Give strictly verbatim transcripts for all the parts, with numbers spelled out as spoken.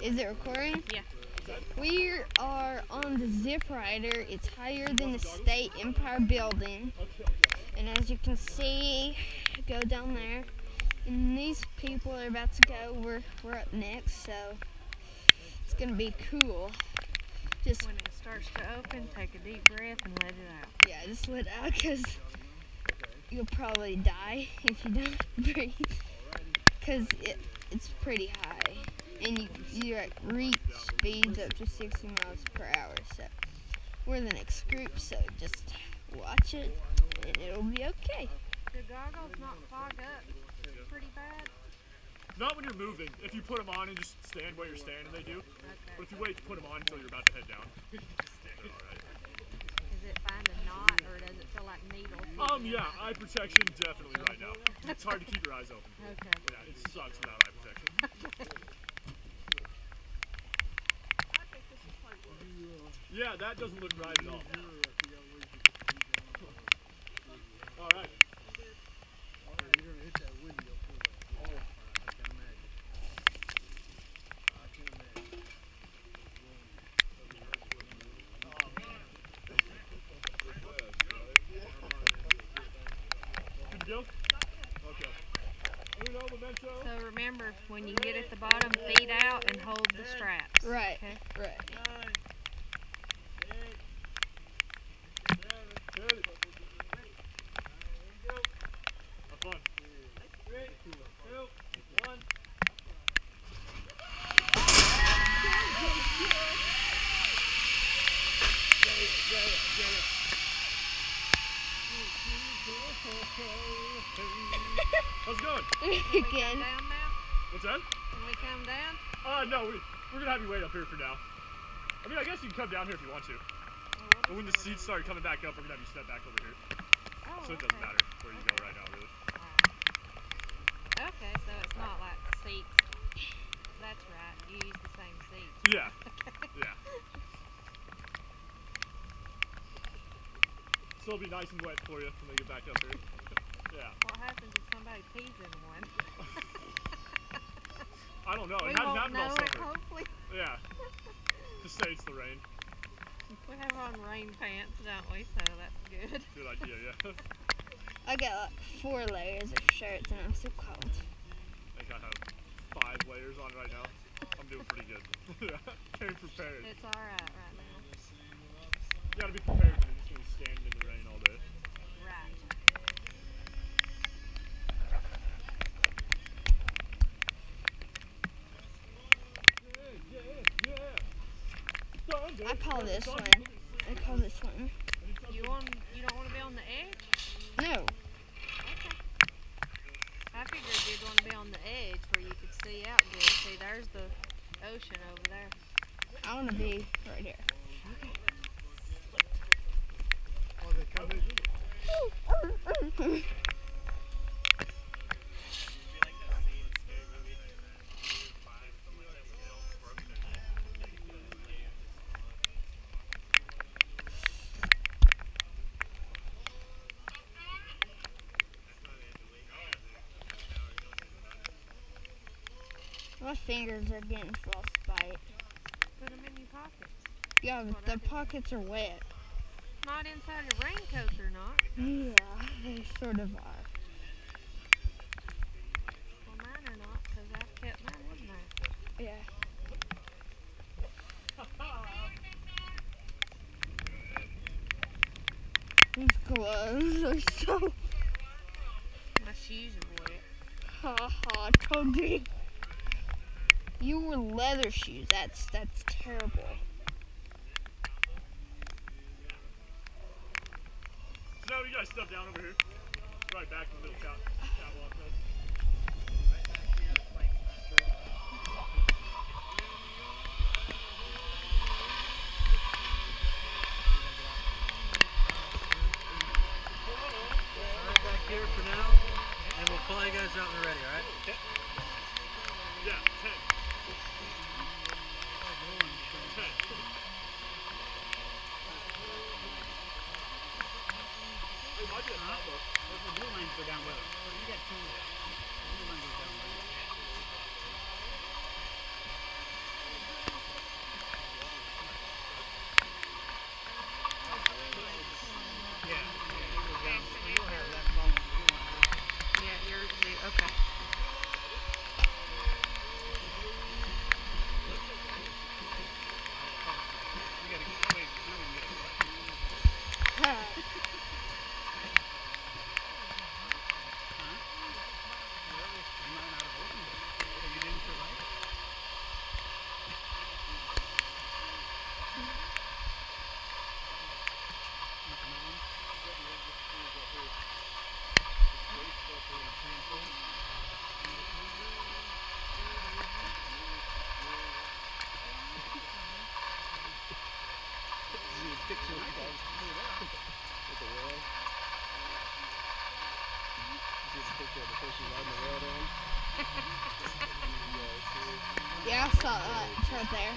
Is it recording? Yeah. We are on the Zip Rider. It's higher than the State Empire Building. And as you can see, go down there. And these people are about to go. We're, we're up next, so it's going to be cool. Just when it starts to open, take a deep breath and let it out. Yeah, just let it out because you'll probably die if you don't breathe. Because it, it's pretty high. And you, you like, reach speeds up to sixty miles per hour. So we're the next group, so just watch it and it'll be okay. Do goggles not fog up pretty bad? Not when you're moving. If you put them on and just stand where you're standing, they do. Okay. But if you wait to put them on until you're about to head down, they're all right. Does it find a knot or does it feel like needles? Um, yeah, eye protection definitely right now. It's hard to keep your eyes open. Okay. Yeah, it sucks without eye protection. Yeah, that doesn't look right at all. All right. Good to go? Okay. Uno, memento. So remember, when you get at the bottom, feet out and hold the straps. Right, okay? right. Nine, eight, seven, ten. Have fun. Three, two, one. How's it going? Can we come Again. down now? What's that? Can we come down? Uh, no, we, we're gonna have you wait up here for now. I mean, I guess you can come down here if you want to. Well, But when the seats start coming back up, we're gonna have you step back over here. oh, So it okay. doesn't matter where you go right now, really. Okay, so it's not like seats. That's right, you use the same seats. Yeah, yeah. So it'll be nice and wet for you when they get back up here. Yeah. What happens if somebody pees in one? I don't know. We It hasn't won't happened all know it, summer. hopefully. Yeah. Just say it's the rain. We have on rain pants, don't we? So that's good. Good idea, yeah. I got like four layers of shirts and I'm so cold. I think I have five layers on right now. I'm doing pretty good. Came prepared. It's alright right now. You gotta be prepared when you're just gonna be standing in the rain all day. Right. I call this one. I call this one. You want? You don't want to be on the edge? No. Okay. I figured you'd want to be on the edge where you could see out good. See, there's the ocean over there. I want to be right here. My fingers are getting frostbite. Put them in your pockets. Yeah, but the pockets are wet. Not inside your raincoat, they're not. Yeah, they sort of are. Well, mine are not, because I've kept mine in there. Yeah. These gloves are so... My shoes are wet. Ha ha, Toby. You wore leather shoes. That's that's terrible. So now you guys step down over here. Right back in the middle cat, catwalk. Then. Right back here for now, and we'll call you guys out when we're ready, alright? Okay. Yeah, ten. ten. It might be a top though. The blue lanes go down with us. I saw that. It's right there.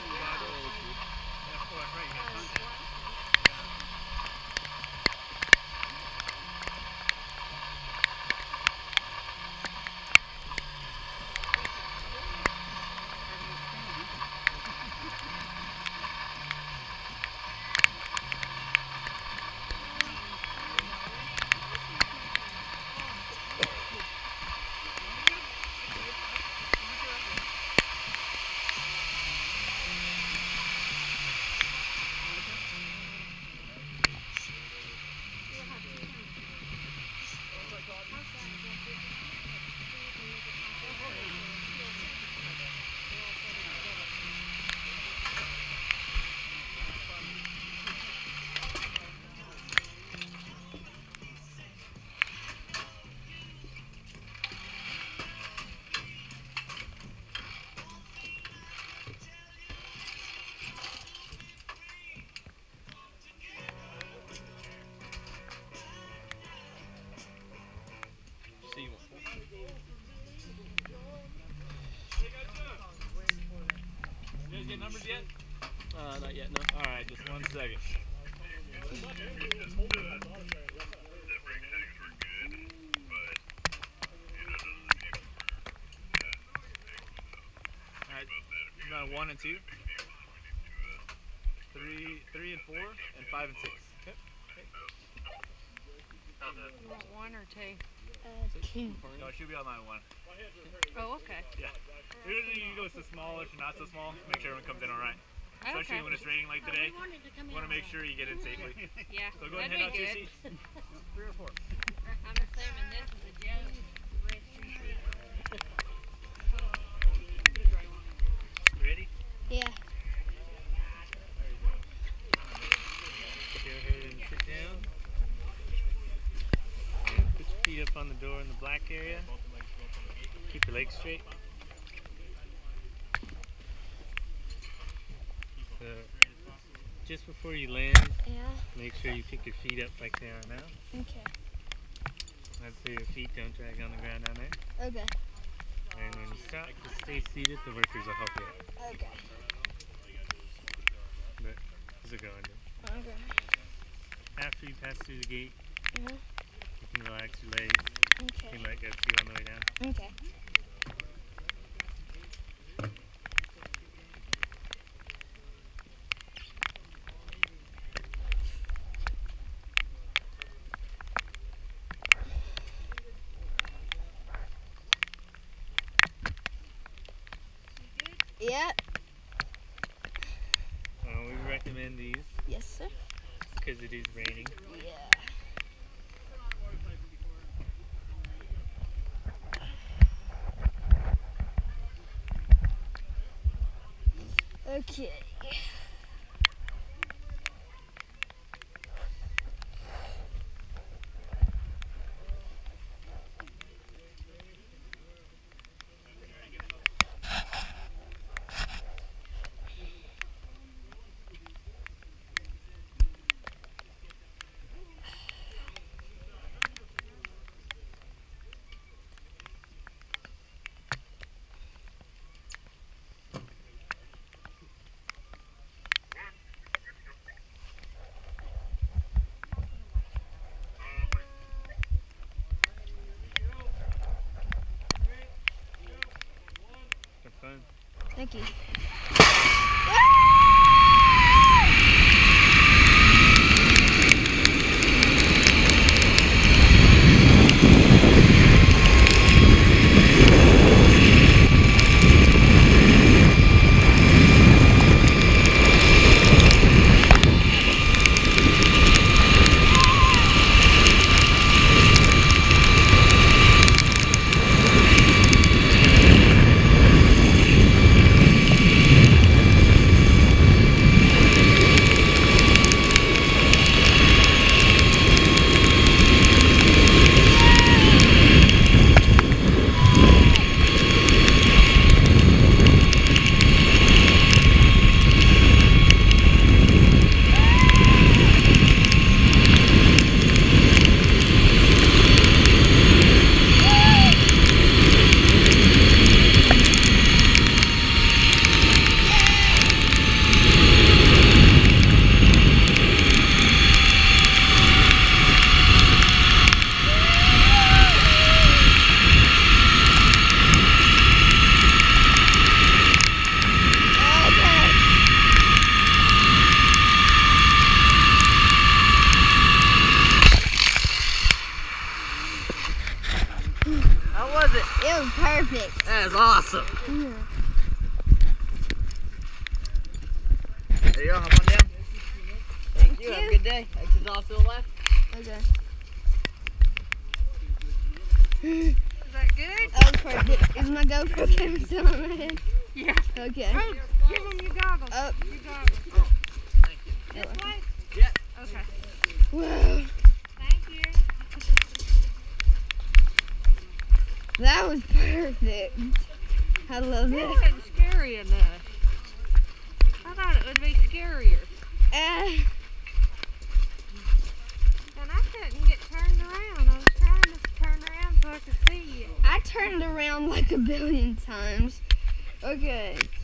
You guys get numbers yet? Uh, not yet, no. Alright, just one second. Alright, you got one and two? Three, three and four, and five and six. Okay. You want one or two? Uh, two. No, it should be on line one. Oh, okay. Yeah. Usually you go so small if you're not so small. Make sure everyone comes in alright. Especially Okay. when it's raining like today. You want to make sure you get in safely. Yeah, So go ahead that'd and be head out to your good. seats. Three or four. I'm assuming this is a joke. Ready? Yeah. Go ahead and sit down. Put your feet up on the door in the black area. Keep your legs straight. So, just before you land, Yeah. make sure you pick your feet up like they are now. Okay. That's so your feet don't drag on the ground down there. Okay. And when you stop, just stay seated. The workers will help you out. Okay. But this will go under. Okay. After you pass through the gate, Uh-huh. you can relax your legs. You Okay. can let go too on the way down. Okay. Yeah. Uh, we recommend these Yes, sir. because it is raining. Yeah. Okay. Have fun. Thank you. perfect. That is awesome. Yeah. There you go. Hop on down. Thank you. you. Have a good day. Exit off to the left. Okay. Is that good? That was perfect. Is my GoPro camera still on my head? Yeah. Okay. Oh, give him your goggles. Up. Your goggles. Thank you. This way? Yeah. Okay. Whoa. Thank you. That was perfect. I love That it. wasn't scary enough. I thought it would be scarier. Uh, And I couldn't get turned around. I was trying to turn around so I could see you. I turned around like a billion times. Okay.